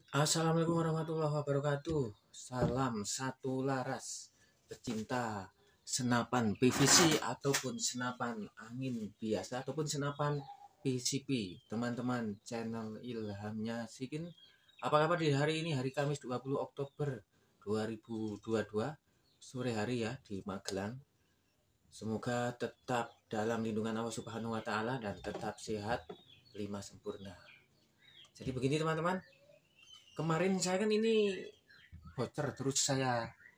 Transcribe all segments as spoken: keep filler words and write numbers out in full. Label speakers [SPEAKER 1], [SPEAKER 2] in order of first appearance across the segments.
[SPEAKER 1] Assalamualaikum warahmatullahi wabarakatuh. Salam satu laras pecinta senapan P V C ataupun senapan angin biasa ataupun senapan P C P. Teman-teman channel Ilhamnya Sikin. Apa kabar di hari ini, hari Kamis dua puluh Oktober dua ribu dua puluh dua, sore hari ya di Magelang. Semoga tetap dalam lindungan Allah Subhanahu wa taala dan tetap sehat lima sempurna. Jadi begini teman-teman, kemarin saya kan ini bocor, terus saya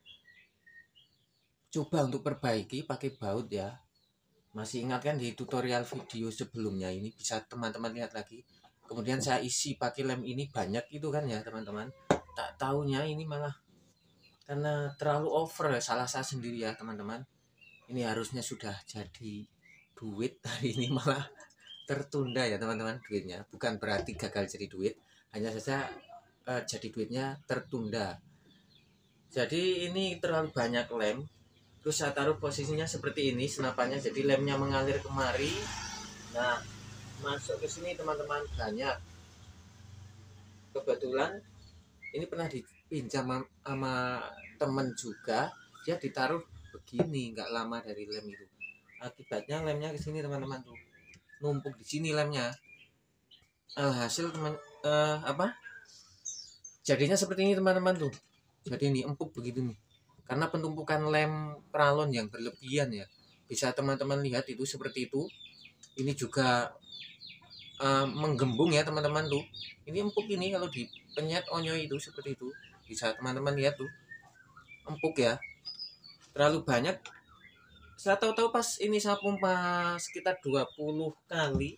[SPEAKER 1] coba untuk perbaiki pakai baut ya. Masih ingat kan di tutorial video sebelumnya, ini bisa teman-teman lihat lagi. Kemudian saya isi pakai lem ini banyak itu kan ya teman-teman. Tak taunya ini malah karena terlalu over, salah saya sendiri ya teman-teman. Ini harusnya sudah jadi duit, hari ini malah tertunda ya teman-teman duitnya. Bukan berarti gagal jadi duit, hanya saja eh, jadi duitnya tertunda. Jadi ini terlalu banyak lem, terus saya taruh posisinya seperti ini senapannya, jadi lemnya mengalir kemari. Nah, masuk ke sini teman-teman banyak. Kebetulan ini pernah dipinjam sama temen juga, dia ditaruh begini nggak lama dari lem itu. Akibatnya lemnya ke sini teman-teman tuh, numpuk di sini lemnya. Alhasil teman eh, apa? Jadinya seperti ini teman-teman tuh. Jadi ini empuk begitu nih. Karena penumpukan lem pralon yang berlebihan ya. Bisa teman-teman lihat itu seperti itu. Ini juga uh, menggembung ya teman-teman tuh. Ini empuk ini kalau dipenyet onyo itu seperti itu. Bisa teman-teman lihat tuh. Empuk ya. Terlalu banyak. Saya tahu-tahu pas ini saya pompa sekitar dua puluh kali.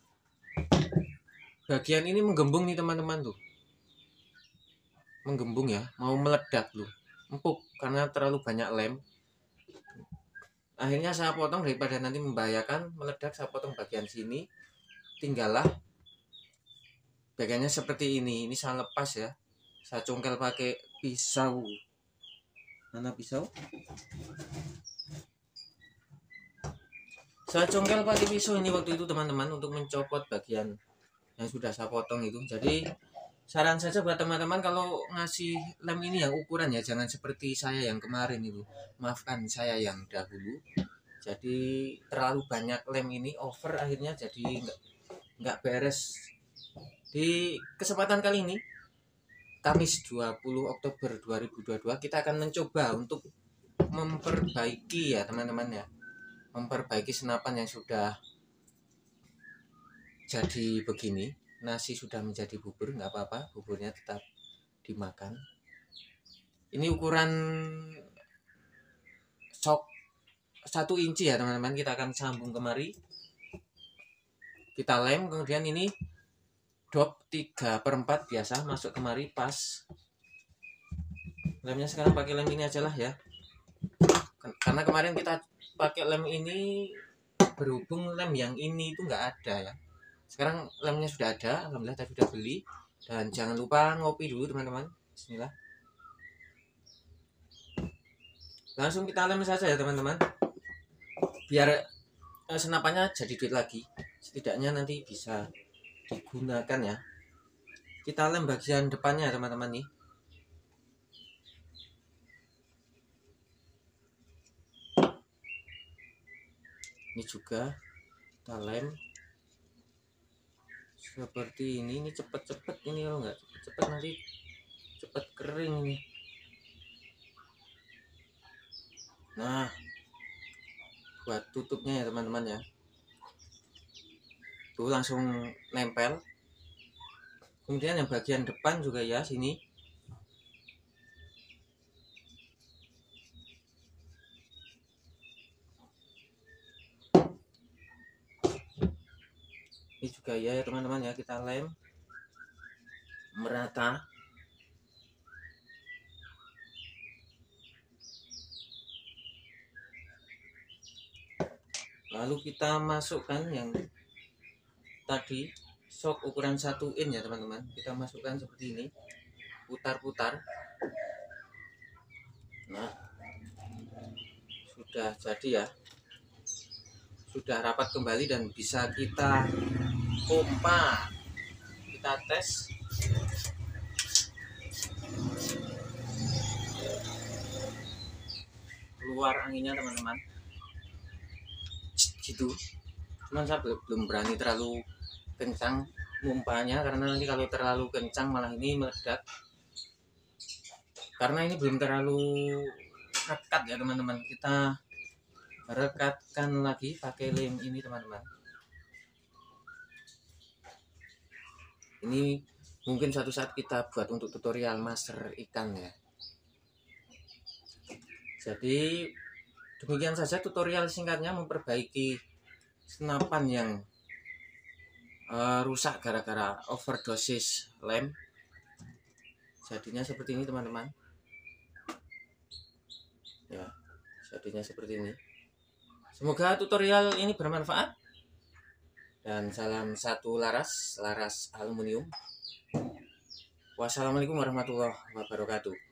[SPEAKER 1] Bagian ini menggembung nih teman-teman tuh. Menggembung ya, mau meledak loh. Empuk karena terlalu banyak lem. Akhirnya saya potong, daripada nanti membahayakan meledak, saya potong bagian sini. Tinggallah bagiannya seperti ini. Ini saya lepas ya. Saya congkel pakai pisau. Mana pisau? Saya congkel pakai pisau ini waktu itu teman-teman, untuk mencopot bagian yang sudah saya potong itu. Jadi saran saja buat teman-teman, kalau ngasih lem ini yang ukuran ya, jangan seperti saya yang kemarin itu. Maafkan saya yang dahulu. Jadi terlalu banyak lem ini, over, akhirnya jadi nggak nggak beres. Di kesempatan kali ini, Kamis dua puluh Oktober dua ribu dua puluh dua, kita akan mencoba untuk memperbaiki ya teman-teman ya. Memperbaiki senapan yang sudah jadi begini. Nasi sudah menjadi bubur, nggak apa-apa, buburnya tetap dimakan. Ini ukuran sok satu inci ya teman-teman. Kita akan sambung kemari, kita lem, kemudian ini dop tiga per empat biasa masuk kemari pas. Lemnya sekarang pakai lem ini aja lah ya, karena kemarin kita pakai lem ini berhubung lem yang ini itu nggak ada ya. Sekarang lemnya sudah ada, alhamdulillah tadi sudah beli. Dan jangan lupa ngopi dulu teman-teman. Bismillah. Langsung kita lem saja ya teman-teman, biar eh, senapannya jadi duit lagi. Setidaknya nanti bisa digunakan ya. Kita lem bagian depannya teman-teman nih. Ini juga kita lem seperti ini. Ini cepet-cepet ini, kalau nggak cepet-cepet nanti cepet kering ini. Nah, buat tutupnya ya teman-teman ya, tuh langsung nempel. Kemudian yang bagian depan juga ya, sini. Ini juga ya teman-teman ya, kita lem merata. Lalu kita masukkan yang tadi sok ukuran satu in ya teman-teman. Kita masukkan seperti ini, putar-putar. Nah, sudah jadi ya, sudah rapat kembali dan bisa kita pompa. Kita tes. keluar anginnya teman-teman, gitu. Cuman saya belum berani terlalu kencang mumpanya, karena nanti kalau terlalu kencang malah ini meledak, karena ini belum terlalu rekat ya teman-teman. Kita rekatkan lagi pakai lem ini teman-teman. Ini mungkin suatu saat kita buat untuk tutorial master ikan ya. Jadi demikian saja tutorial singkatnya memperbaiki senapan yang uh, rusak gara-gara overdosis lem. Jadinya seperti ini teman-teman. Ya, jadinya seperti ini. Semoga tutorial ini bermanfaat. Dan salam satu laras, laras aluminium. Wassalamualaikum warahmatullahi wabarakatuh.